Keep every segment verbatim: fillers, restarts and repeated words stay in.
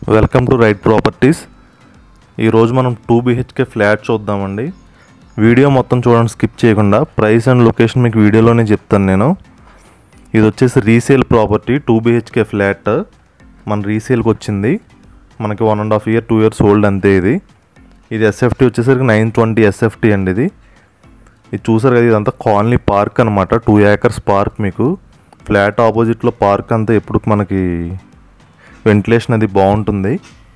Welcome to right Properties. ఈరోజు మనం two BHK flat చూద్దామండి. వీడియో మొత్తం చూడండి, స్కిప్ చేయకుండా. ప్రైస్ అండ్ లొకేషన్ మీకు వీడియోలోనే చెప్తాను నేను. ఇది వచ్చేసి resale property, two BHK flat మన రీసేల్కి వచ్చింది. మనకి one and half year two years old అంతే. ఇది ఇది ఎస్ఎఫ్టీ వచ్చేసరికి నైన్ ట్వంటీ ఎస్ఎఫ్టీ అండి. ఇది ఇది చూసారు కదా, ఇదంతా కాలనీ పార్క్ అనమాట. Two acres park. మీకు ఫ్లాట్ ఆపోజిట్లో పార్క్ అంతా ఎప్పుడు మనకి వెంటిలేషన్ అది బాగుంటుంది.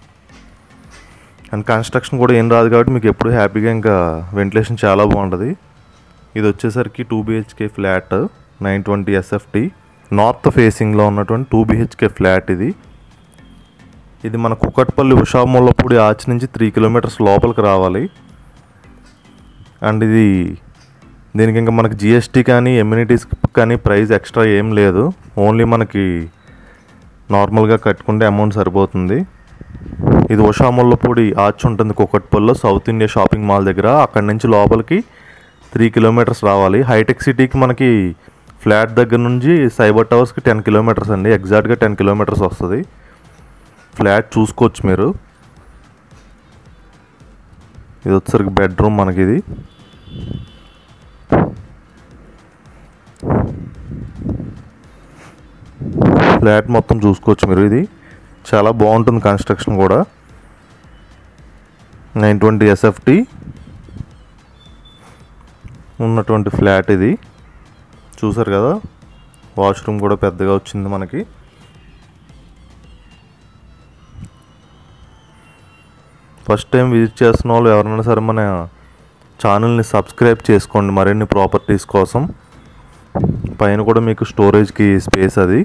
అండ్ కన్స్ట్రక్షన్ కూడా ఏం రాదు కాబట్టి మీకు ఎప్పుడు హ్యాపీగా ఇంకా వెంటిలేషన్ చాలా బాగుంటుంది. ఇది వచ్చేసరికి two BHK flat nine twenty SFT north ఫేసింగ్లో ఉన్నటువంటి టూ బీహెచ్కే ఫ్లాట్. ఇది ఇది మన కుక్కట్పల్లి ఉషాముల్లపూడి ఆర్చ్ నుంచి త్రీ కిలోమీటర్స్ లోపలికి రావాలి. అండ్ ఇది దీనికి ఇంకా మనకి జిఎస్టీ కానీ ఎమ్యూనిటీస్ కానీ ప్రైస్ ఎక్స్ట్రా ఏం లేదు. ఓన్లీ మనకి నార్మల్గా కట్టుకుంటే అమౌంట్ సరిపోతుంది. ఇది ఉషాముల్లపూడి ఆర్చ్ ఉంటుంది కుక్కట్పల్లిలో, సౌత్ ఇండియా షాపింగ్ మాల్ దగ్గర. అక్కడి నుంచి లోపలికి త్రీ కిలోమీటర్స్ రావాలి. హైటెక్ సిటీకి మనకి ఫ్లాట్ దగ్గర నుంచి సైబర్ టవర్స్కి టెన్ కిలోమీటర్స్ అండి. ఎగ్జాక్ట్గా టెన్ కిలోమీటర్స్ వస్తుంది. ఫ్లాట్ చూసుకోవచ్చు మీరు. ఇది వచ్చేసరికి బెడ్రూమ్ మనకి. ఇది ఫ్లాట్ మొత్తం చూసుకోవచ్చు మీరు. ఇది చాలా బాగుంటుంది కన్స్ట్రక్షన్ కూడా. నైన్ ట్వంటీ ఎస్ఎఫ్టీ ఉన్నటువంటి ఫ్లాట్ ఇది. చూసారు కదా, వాష్రూమ్ కూడా పెద్దగా వచ్చింది మనకి. ఫస్ట్ టైం విజిట్ చేస్తున్న వాళ్ళు ఎవరైనా సరే మన ఛానల్ని సబ్స్క్రైబ్ చేసుకోండి మరిన్ని ప్రాపర్టీస్ కోసం. పైన కూడా మీకు స్టోరేజ్కి స్పేస్ అది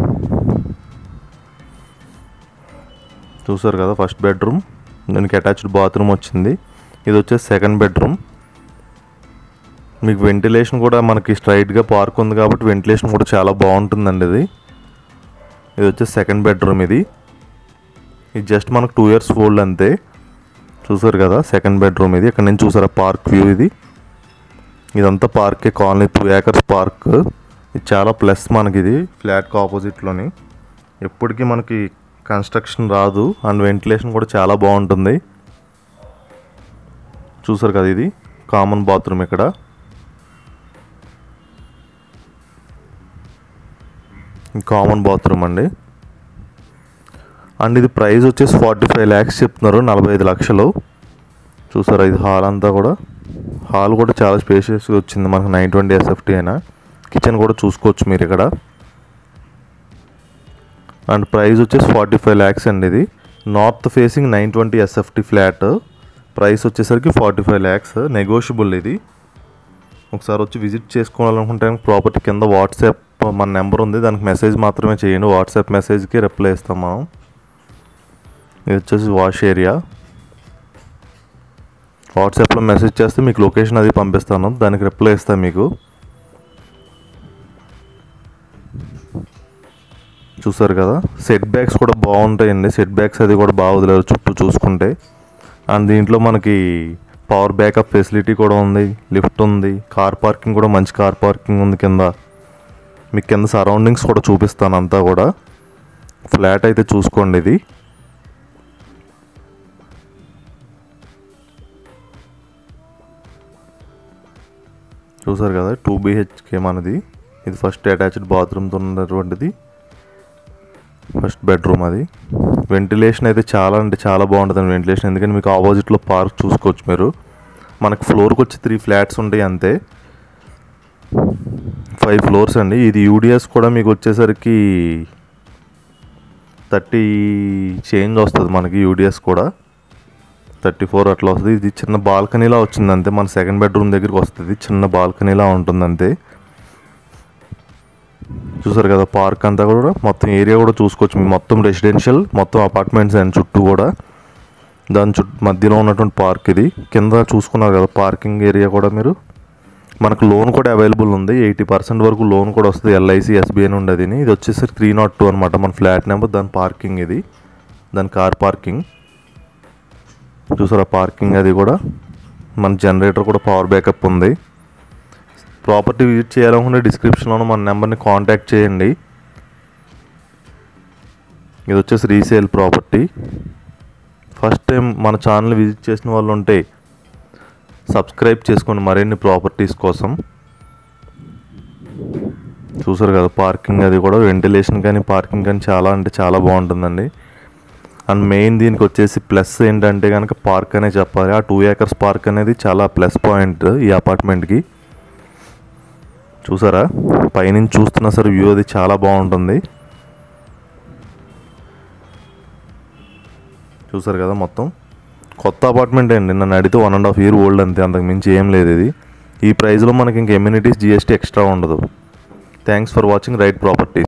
చూసారు కదా. ఫస్ట్ బెడ్రూమ్, దానికి అటాచ్డ్ బాత్రూమ్ వచ్చింది. ఇది వచ్చేసి సెకండ్ బెడ్రూమ్. మీకు వెంటిలేషన్ కూడా మనకి స్ట్రైట్గా పార్క్ ఉంది కాబట్టి వెంటిలేషన్ కూడా చాలా బాగుంటుందండి. ఇది ఇది వచ్చేసి సెకండ్ బెడ్రూమ్. ఇది ఇది జస్ట్ మనకు టూ ఇయర్స్ ఓల్డ్ అంతే. చూసారు కదా సెకండ్ బెడ్రూమ్. ఇది ఇక్కడ నుంచి చూసారా పార్క్ వ్యూ. ఇది ఇదంతా పార్కే, కాలనీ టూ ఏకర్స్ పార్క్. ఇది చాలా ప్లస్ మనకి. ఇది ఫ్లాట్కి ఆపోజిట్లోని ఎప్పటికీ మనకి కన్స్ట్రక్షన్ రాదు. అండ్ వెంటిలేషన్ కూడా చాలా బాగుంటుంది. చూసారు కదా, ఇది కామన్ బాత్రూమ్. ఇక్కడ కామన్ బాత్రూమ్ అండి. అండ్ ఇది ప్రైస్ వచ్చేసి ఫార్టీ ఫైవ్ ల్యాక్స్ చెప్తున్నారు, నలభై ఐదు లక్షలు. చూసారా, ఇది హాల్ అంతా కూడా. హాల్ కూడా చాలా స్పేషియస్గా వచ్చింది మనకు. నైన్ ట్వంటీ ఎస్ఎఫ్టీ అయినా కిచెన్ కూడా చూసుకోవచ్చు మీరు ఇక్కడ. అండ్ ప్రైస్ వచ్చేసి ఫార్టీ ఫైవ్ ల్యాక్స్ అండి. ఇది north facing nine twenty SFT flat. Price వచ్చేసరికి ఫార్టీ ఫైవ్ ల్యాక్స్ నెగోషియబుల్. ఇది ఒకసారి వచ్చి విజిట్ చేసుకోవాలనుకుంటే ప్రాపర్టీ కింద వాట్సాప్ మన నెంబర్ ఉంది, దానికి మెసేజ్ మాత్రమే చేయండి. వాట్సాప్ మెసేజ్కి రిప్లై ఇస్తాం మనం. ఇది వచ్చేసి వాష్ ఏరియా. వాట్సాప్లో మెసేజ్ చేస్తే మీకు లొకేషన్ అది పంపిస్తాను, దానికి రిప్లై ఇస్తాను మీకు. చూసారు కదా, సెట్ బ్యాక్స్ కూడా బాగుంటాయండి. సెట్ బ్యాక్స్ అది కూడా బాగా వదిలేరు చుట్టూ చూసుకుంటే. అండ్ దీంట్లో మనకి పవర్ బ్యాకప్ ఫెసిలిటీ కూడా ఉంది, లిఫ్ట్ ఉంది, కార్ పార్కింగ్ కూడా మంచి కార్ పార్కింగ్ ఉంది కింద. మీకు కింద సరౌండింగ్స్ కూడా చూపిస్తాను అంతా కూడా. ఫ్లాట్ అయితే చూసుకోండి. ఇది చూసారు కదా, టూ బీహెచ్కే మనది. ఇది ఫస్ట్ అటాచ్డ్ బాత్రూమ్తో ఉన్నటువంటిది ఫస్ట్ బెడ్రూమ్. అది వెంటిలేషన్ అయితే చాలా అంటే చాలా బాగుంటుంది వెంటిలేషన్. ఎందుకంటే మీకు ఆపోజిట్లో పార్క్ చూసుకోవచ్చు మీరు. మనకు ఫ్లోర్కి వచ్చి త్రీ ఫ్లాట్స్ ఉంటాయి అంతే, ఫైవ్ ఫ్లోర్స్ అండి. ఇది యూడిఎస్ కూడా మీకు వచ్చేసరికి థర్టీ చేంజ్ వస్తుంది మనకి. యూడిఎస్ కూడా థర్టీ ఫోర్ అట్లా వస్తుంది. ఇది చిన్న బాల్కనీలా వచ్చింది అంతే. మన సెకండ్ బెడ్రూమ్ దగ్గరికి వస్తుంది, చిన్న బాల్కనీలా ఉంటుంది అంతే. చూసారు కదా, పార్క్ అంతా కూడా మొత్తం ఏరియా కూడా చూసుకోవచ్చు. మీ మొత్తం రెసిడెన్షియల్, మొత్తం అపార్ట్మెంట్స్ అండ్ చుట్టూ కూడా. దాని చుట్టూ మధ్యలో ఉన్నటువంటి పార్క్ ఇది. కింద చూసుకున్నారు కదా పార్కింగ్ ఏరియా కూడా మీరు. మనకు లోన్ కూడా అవైలబుల్ ఉంది, ఎయిటీ పర్సెంట్ వరకు లోన్ కూడా వస్తుంది. ఎల్ఐసి ఎస్బీఐ నుండి. అది ఇది వచ్చేసి త్రీ నాట్ టూ అనమాట మన ఫ్లాట్ నెంబర్. దాని పార్కింగ్ ఇది, దాని కార్ పార్కింగ్. చూసారా పార్కింగ్ అది కూడా. మన జనరేటర్ కూడా పవర్ బ్యాకప్ ఉంది. ప్రాపర్టీ విజిట్ చేయాలనుకుంటే డిస్క్రిప్షన్లో మన నెంబర్ని కాంటాక్ట్ చేయండి. ఇది వచ్చేసి రీసేల్ ప్రాపర్టీ. ఫస్ట్ టైం మన ఛానల్ విజిట్ చేసిన వాళ్ళు ఉంటే సబ్స్క్రైబ్ చేసుకోండి మరిన్ని ప్రాపర్టీస్ కోసం. చూసారు కదా పార్కింగ్, అది కూడా వెంటిలేషన్ కానీ పార్కింగ్ కానీ చాలా అంటే చాలా బాగుంటుందండి. అండ్ మెయిన్ దీనికి వచ్చేసి ప్లస్ ఏంటంటే కనుక పార్క్ అనే చెప్పాలి. ఆ టూ ఏకర్స్ పార్క్ అనేది చాలా ప్లస్ పాయింట్ ఈ అపార్ట్మెంట్కి. చూసారా పైనుంచి చూస్తున్నా సరే వ్యూ అది చాలా బాగుంటుంది. చూసారు కదా మొత్తం కొత్త అపార్ట్మెంట్ అండి. నన్ను అడిగితే one and half year old అంతే, అంతకు మించి ఏం లేదు ఇది. ఈ ప్రైస్లో మనకి ఇంక ఎమ్యూనిటీస్ జిఎస్టీ ఎక్స్ట్రా ఉండదు. Thanks for watching Right properties.